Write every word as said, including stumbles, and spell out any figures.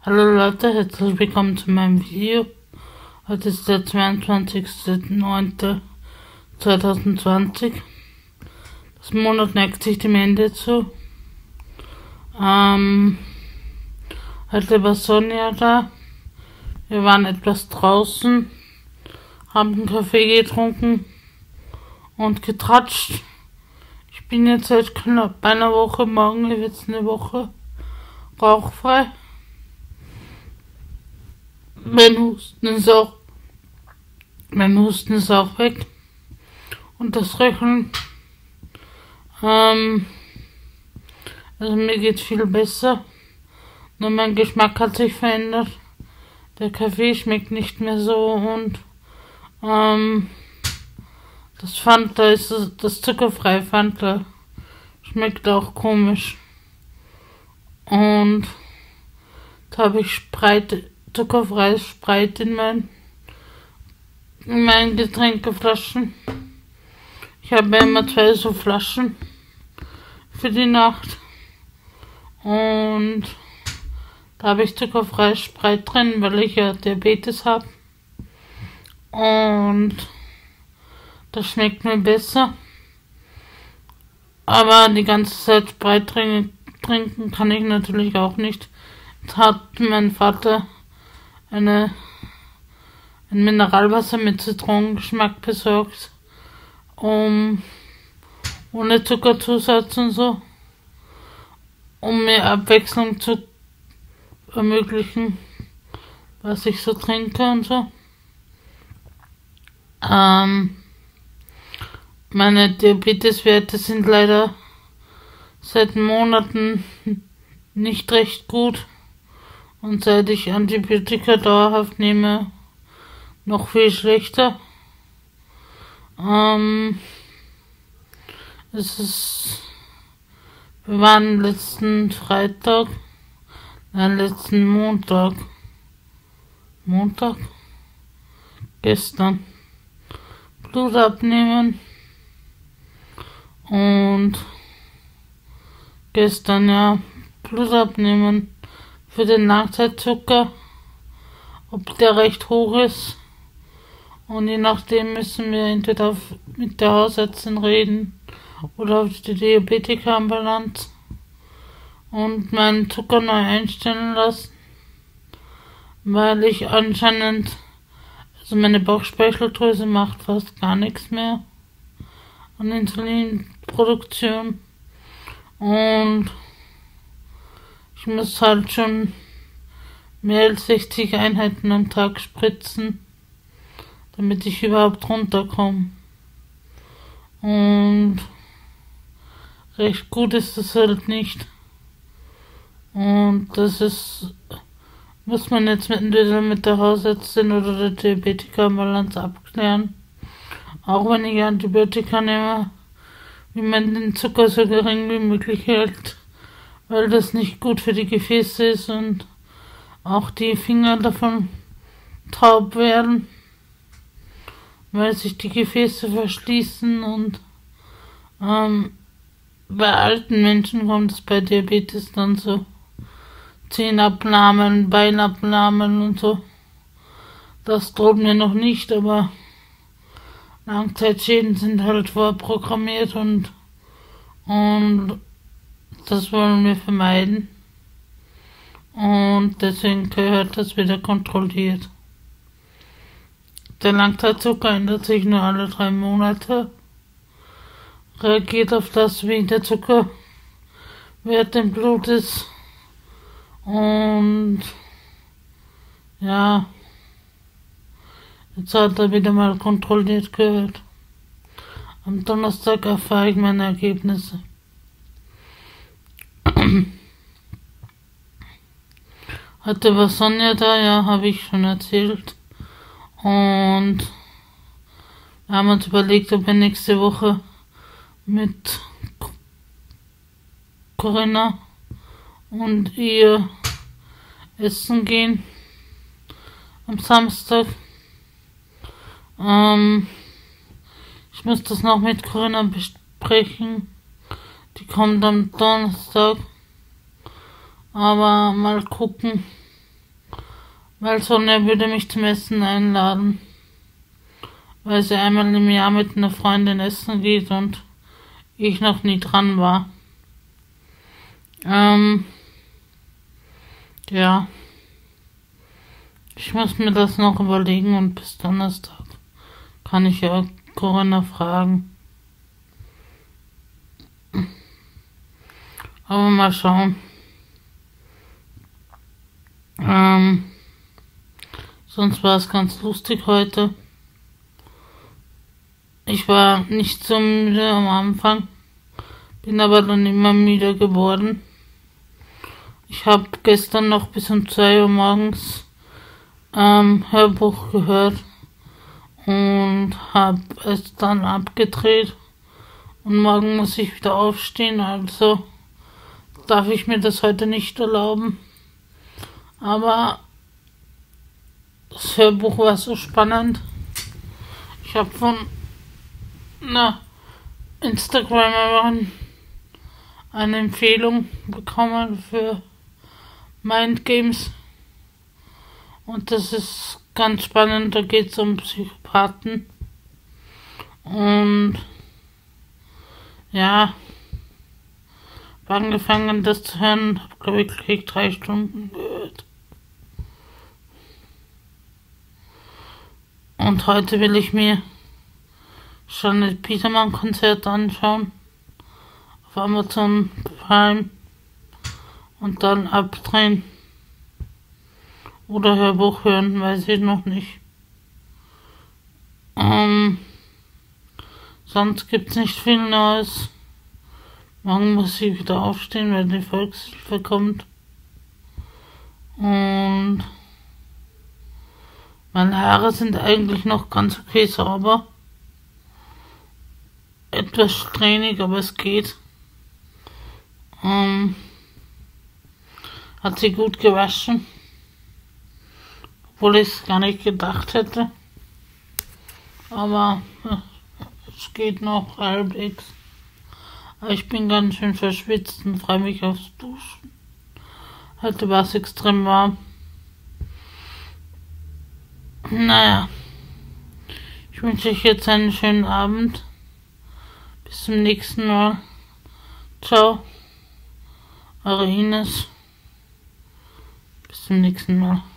Hallo Leute, herzlich willkommen zu meinem Video. Heute ist der zweiundzwanzigster neunter zweitausendzwanzig. Das Monat neigt sich dem Ende zu. Ähm, heute war Sonja da. Wir waren etwas draußen, haben einen Kaffee getrunken und getratscht. Ich bin jetzt seit knapp einer Woche, morgen wird es eine Woche, rauchfrei. Mein Husten ist auch, mein Husten ist auch weg. Und das Röcheln, ähm, also mir geht viel besser. Nur mein Geschmack hat sich verändert. Der Kaffee schmeckt nicht mehr so und, ähm, das Fanta ist, das zuckerfreie Fanta schmeckt auch komisch. Und da habe ich Sprite, zuckerfreies Sprite in meinen, in meinen Getränkeflaschen. Ich habe immer zwei so Flaschen für die Nacht. Und da habe ich zuckerfreies Sprite drin, weil ich ja Diabetes habe. Und das schmeckt mir besser. Aber die ganze Zeit Sprite trinken kann ich natürlich auch nicht. Jetzt hat mein Vater eine, ein Mineralwasser mit Zitronengeschmack besorgt, um ohne Zuckerzusatz und so, um mir Abwechslung zu ermöglichen, was ich so trinke und so. Ähm, meine Diabeteswerte sind leider seit Monaten nicht recht gut. Und seit ich Antibiotika dauerhaft nehme, noch viel schlechter. Ähm, es ist, wir waren letzten Freitag, nein, letzten Montag, Montag, gestern, Blut abnehmen und gestern, ja, Blut abnehmen. Für den Langzeitzucker, ob der recht hoch ist. Und je nachdem müssen wir entweder mit der Hausärztin reden oder auf die Diabetikerambulanz und meinen Zucker neu einstellen lassen, weil ich anscheinend, also meine Bauchspeicheldrüse macht fast gar nichts mehr an Insulinproduktion und ich muss halt schon mehr als sechzig Einheiten am Tag spritzen, damit ich überhaupt runterkomme. Und recht gut ist das halt nicht. Und das ist, muss man jetzt entweder mit der Hausärztin oder der Diabetikerambulanz abklären. Auch wenn ich Antibiotika nehme, wie man den Zucker so gering wie möglich hält, weil das nicht gut für die Gefäße ist und auch die Finger davon taub werden, weil sich die Gefäße verschließen und ähm, bei alten Menschen kommt es bei Diabetes dann so Zehenabnahmen, Beinabnahmen und so. Das droht mir noch nicht, aber Langzeitschäden sind halt vorprogrammiert und und das wollen wir vermeiden. Und deswegen gehört das wieder kontrolliert. Der Langzeitzucker ändert sich nur alle drei Monate. Reagiert auf das, wie der Zuckerwert im Blut ist. Und ja, jetzt hat er wieder mal kontrolliert gehört. Am Donnerstag erfahre ich meine Ergebnisse. Heute war Sonja da, ja, habe ich schon erzählt. Und wir haben uns überlegt, ob wir nächste Woche mit Corinna und ihr essen gehen. Am Samstag. Ähm, ich muss das noch mit Corinna besprechen. Die kommt am Donnerstag. Aber mal gucken. weil Sonja würde mich zum Essen einladen, weil sie einmal im Jahr mit einer Freundin essen geht und ich noch nie dran war. Ähm, ja, ich muss mir das noch überlegen und bis Donnerstag kann ich ja Corinna fragen. Aber mal schauen. Ähm, sonst war es ganz lustig heute. Ich war nicht so müde am Anfang, bin aber dann immer müder geworden. Ich habe gestern noch bis um zwei Uhr morgens ähm, Hörbuch gehört und habe es dann abgedreht. Und morgen muss ich wieder aufstehen, also darf ich mir das heute nicht erlauben. Aber das Hörbuch war so spannend. Ich habe von einer Instagramerin eine Empfehlung bekommen für Mind Games. Und das ist ganz spannend, da geht es um Psychopathen. Und ja, habe angefangen das zu hören, habe glaube ich gleich drei Stunden gehört. Und heute will ich mir schon das Petermann-Konzert anschauen auf Amazon Prime und dann abdrehen oder Hörbuch hören, weiß ich noch nicht. Ähm, sonst gibt's nicht viel Neues. Morgen muss ich wieder aufstehen, wenn die Volkshilfe kommt. Und meine Haare sind eigentlich noch ganz okay sauber. Etwas strähnig, aber es geht. Ähm, hat sie gut gewaschen. Obwohl ich es gar nicht gedacht hätte. Aber es geht noch halbwegs. Aber ich bin ganz schön verschwitzt und freue mich aufs Duschen. Heute war es extrem warm. Naja, ich wünsche euch jetzt einen schönen Abend. Bis zum nächsten Mal. Ciao, eure Ines. Bis zum nächsten Mal.